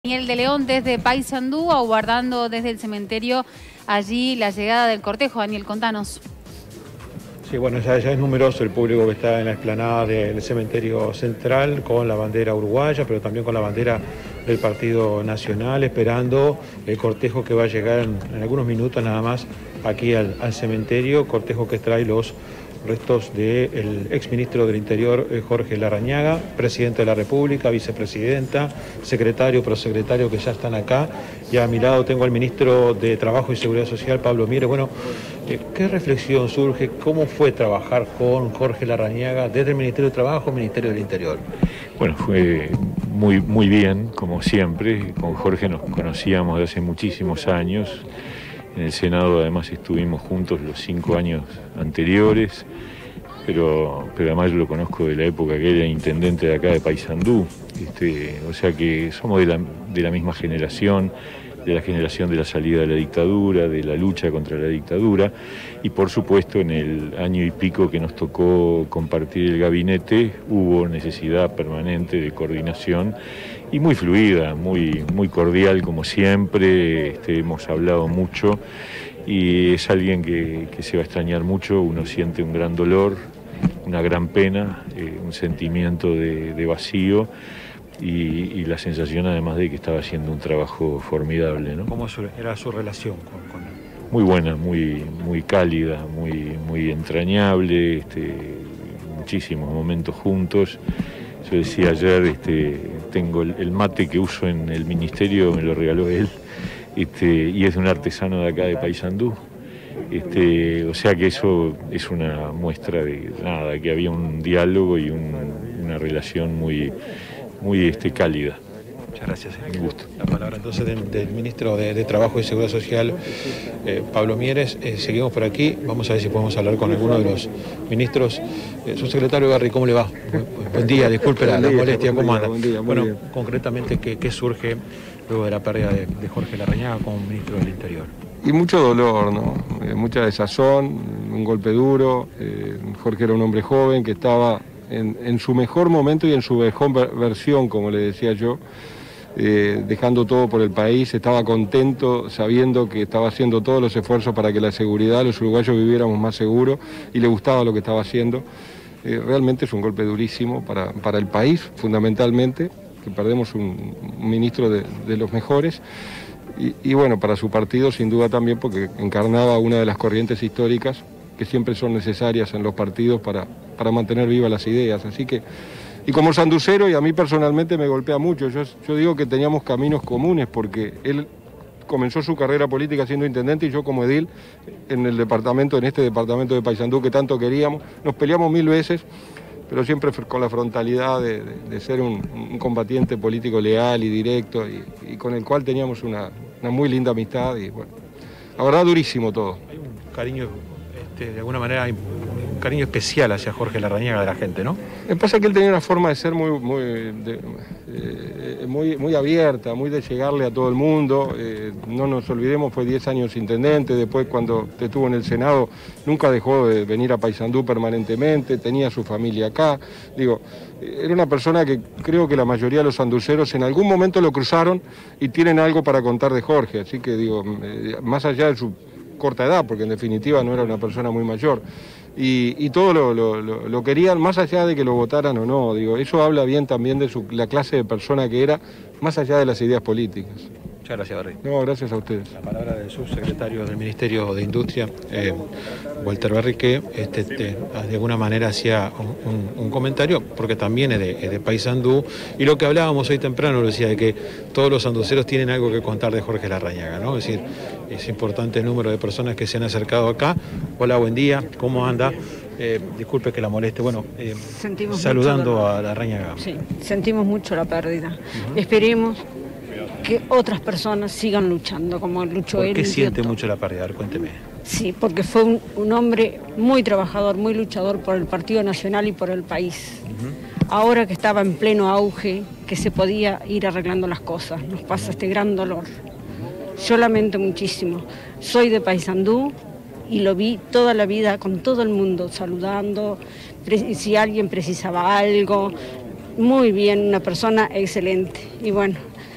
Daniel de León desde Paysandú, aguardando desde el cementerio allí la llegada del cortejo. Daniel, contanos. Sí, bueno, ya es numeroso el público que está en la explanada del cementerio central con la bandera uruguaya, pero también con la bandera del Partido Nacional, esperando el cortejo que va a llegar en algunos minutos nada más aquí al cementerio, cortejo que trae los restos del exministro del Interior, Jorge Larrañaga, presidente de la República, vicepresidenta, secretario, prosecretario que ya están acá. Y a mi lado tengo al ministro de Trabajo y Seguridad Social, Pablo Mieres. Bueno, ¿qué reflexión surge? ¿Cómo fue trabajar con Jorge Larrañaga desde el Ministerio de Trabajo, Ministerio del Interior? Bueno, fue muy bien, como siempre. Con Jorge nos conocíamos de hace muchísimos años. En el Senado además estuvimos juntos los 5 años anteriores, pero además yo lo conozco de la época que era intendente de acá de Paysandú, o sea que somos de la misma generación, de la generación de la salida de la dictadura, de la lucha contra la dictadura, y por supuesto en el año y pico que nos tocó compartir el gabinete hubo necesidad permanente de coordinación y muy fluida, muy cordial como siempre. Hemos hablado mucho y es alguien que se va a extrañar mucho. Uno siente un gran dolor, una gran pena, un sentimiento de vacío y la sensación además de que estaba haciendo un trabajo formidable, ¿no? ¿Cómo era su relación con él? Muy buena, muy cálida, muy entrañable, muchísimos momentos juntos. Yo decía ayer, tengo el mate que uso en el ministerio, me lo regaló él, y es de un artesano de acá de Paysandú. O sea que eso es una muestra de nada, que había un diálogo y una relación muy cálida. Muchas gracias. Un gusto. La palabra entonces del ministro de Trabajo y Seguridad Social, Pablo Mieres. Seguimos por aquí, vamos a ver si podemos hablar con alguno de los ministros. Subsecretario Garri, ¿cómo le va? Buen día, disculpe la molestia, ¿cómo anda? Bueno, concretamente, ¿qué surge luego de la pérdida de Jorge Larrañaga como ministro del Interior? Y mucho dolor, ¿no? Mucha desazón, un golpe duro. Jorge era un hombre joven que estaba en su mejor momento y en su mejor versión, como le decía yo, dejando todo por el país. Estaba contento sabiendo que estaba haciendo todos los esfuerzos para que la seguridad, los uruguayos viviéramos más seguros, y le gustaba lo que estaba haciendo. Realmente es un golpe durísimo para el país, fundamentalmente, que perdemos un ministro de los mejores. Y bueno, para su partido sin duda también, porque encarnaba una de las corrientes históricas que siempre son necesarias en los partidos para mantener vivas las ideas. Así que, y como sanducero, y a mí personalmente me golpea mucho, yo digo que teníamos caminos comunes, porque él comenzó su carrera política siendo intendente y yo como edil en este departamento de Paysandú que tanto queríamos. Nos peleamos 1000 veces, pero siempre con la frontalidad de ser un combatiente político leal y directo, y con el cual teníamos una muy linda amistad. Y bueno, la verdad, durísimo todo. Hay un cariño, de alguna manera, un cariño especial hacia Jorge Larrañaga de la gente, ¿no? Me pasa que él tenía una forma de ser muy abierta, muy de llegarle a todo el mundo. No nos olvidemos, fue 10 años intendente, después cuando estuvo en el Senado nunca dejó de venir a Paysandú permanentemente, tenía su familia acá. Digo, era una persona que creo que la mayoría de los sanduceros en algún momento lo cruzaron y tienen algo para contar de Jorge. Así que digo, más allá de su corta edad, porque en definitiva no era una persona muy mayor, y todo lo querían, más allá de que lo votaran o no. Digo, eso habla bien también de la clase de persona que era, más allá de las ideas políticas. Muchas gracias, Barry. No, gracias a ustedes. La palabra del subsecretario del Ministerio de Industria, Walter Barry, que de alguna manera hacía un comentario, porque también es de Paysandú, y lo que hablábamos hoy temprano, lo decía, de que todos los sanduceros tienen algo que contar de Jorge Larrañaga, ¿no? Es decir, es importante el número de personas que se han acercado acá. Hola, buen día, ¿cómo anda? Disculpe que la moleste, bueno, saludando a Larrañaga. Sí, sentimos mucho la pérdida. Esperemos que otras personas sigan luchando como luchó él. ¿Por qué siente mucho la pérdida? A ver, cuénteme. Sí, porque fue un hombre muy trabajador, muy luchador por el Partido Nacional y por el país. Ahora que estaba en pleno auge, que se podía ir arreglando las cosas, nos pasa este gran dolor. Yo lamento muchísimo. Soy de Paysandú y lo vi toda la vida con todo el mundo, saludando, si alguien precisaba algo. Muy bien, una persona excelente. Y bueno,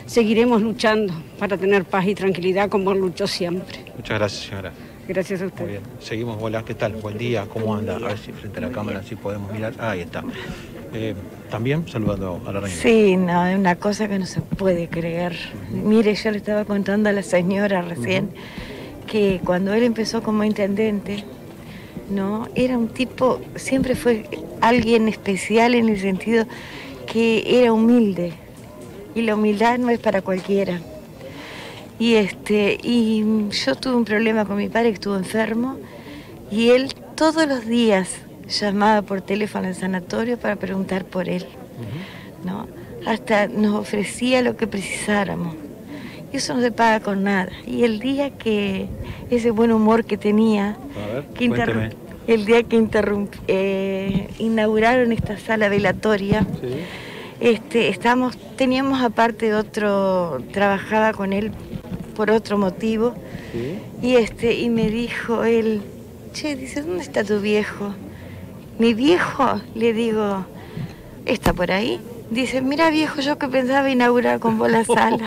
seguiremos luchando para tener paz y tranquilidad como él luchó siempre. Muchas gracias, señora. Gracias a usted. Muy bien. Seguimos, hola, ¿qué tal? Buen día, ¿cómo anda? A ver si frente a la cámara sí podemos mirar. Ahí está. También saludando a la reina. Sí, no, es una cosa que no se puede creer. Mire, yo le estaba contando a la señora recién que cuando él empezó como intendente, ¿no? Era un tipo, siempre fue alguien especial en el sentido que era humilde. Y la humildad no es para cualquiera. Y yo tuve un problema con mi padre que estuvo enfermo y él todos los días llamaba por teléfono al sanatorio para preguntar por él, ¿no? Hasta nos ofrecía lo que precisáramos. Y eso no se paga con nada. Y el día que ese buen humor que tenía, el día que inauguraron esta sala velatoria, teníamos aparte trabajaba con él por otro motivo, y me dijo él, che, dice, ¿dónde está tu viejo? Mi viejo, le digo, ¿está por ahí? Dice, mira viejo, yo que pensaba inaugurar con vos la sala.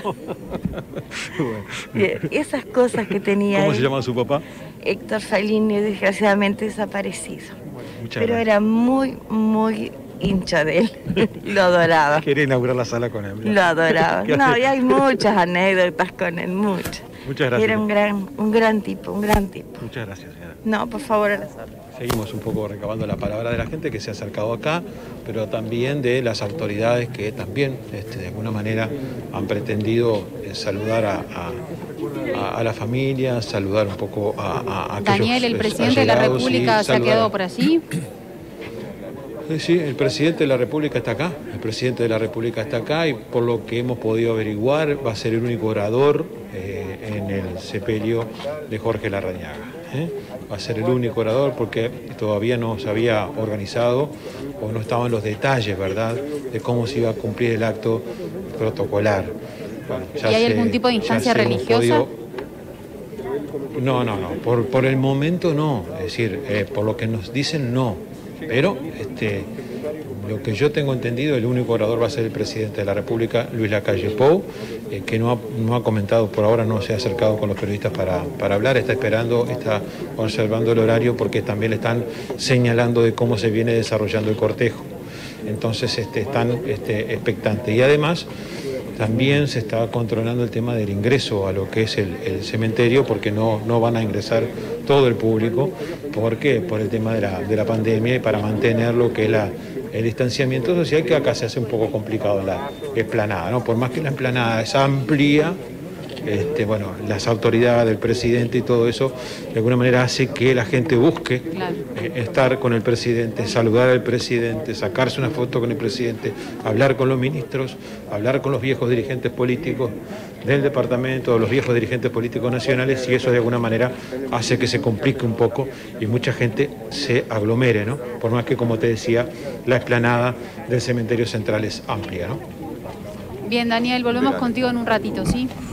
Esas cosas que tenía ¿Cómo él. se llama su papá? Héctor Fellini, desgraciadamente desaparecido. Muchas Pero gracias. era muy, muy hincha de él. Lo adoraba. Quería inaugurar la sala con él. Lo adoraba. No, y hay muchas anécdotas con él, muchas. Muchas gracias. Era un gran tipo, un gran tipo. Muchas gracias, señora. No, por favor, a las órdenes. Seguimos un poco recabando la palabra de la gente que se ha acercado acá, pero también de las autoridades que también, de alguna manera, han pretendido saludar a la familia, saludar un poco a aquellos Daniel, el presidente de la República se ha quedado por allí. Sí, el presidente de la República está acá. El presidente de la República está acá y por lo que hemos podido averiguar va a ser el único orador en el sepelio de Jorge Larrañaga. Va a ser el único orador porque todavía no se había organizado o no estaban los detalles, ¿verdad?, de cómo se iba a cumplir el acto protocolar. Bueno, ¿Y hay algún tipo de instancia religiosa? No. Por el momento no. Es decir, por lo que nos dicen no. Pero lo que yo tengo entendido, el único orador va a ser el presidente de la República, Luis Lacalle Pou, que no ha comentado por ahora, no se ha acercado con los periodistas para hablar, está esperando, está observando el horario porque también le están señalando de cómo se viene desarrollando el cortejo. Entonces están expectantes. Y además también se está controlando el tema del ingreso a lo que es el cementerio porque no van a ingresar todo el público. ¿Por qué? Por el tema de la pandemia y para mantener lo que es el distanciamiento social, que acá se hace un poco complicado en la explanada, ¿no? Por más que la explanada es amplia, las autoridades del presidente y todo eso, de alguna manera hace que la gente busque estar con el presidente, saludar al presidente, sacarse una foto con el presidente, hablar con los ministros, hablar con los viejos dirigentes políticos del departamento, los viejos dirigentes políticos nacionales, y eso de alguna manera hace que se complique un poco y mucha gente se aglomere, ¿no? Por más que, como te decía, la explanada del cementerio central es amplia, ¿no? Bien, Daniel, volvemos contigo en un ratito, ¿sí?